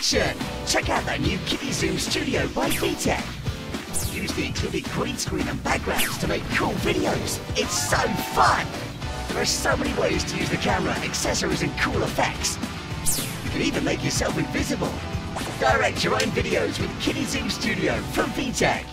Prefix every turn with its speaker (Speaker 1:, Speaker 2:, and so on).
Speaker 1: action! Check out that new Kidizoom studio by VTech. Use the included green screen and backgrounds to make cool videos. It's so fun! There are so many ways to use the camera, accessories and cool effects. You can even make yourself invisible. Direct your own videos with Kidizoom Studio from VTech.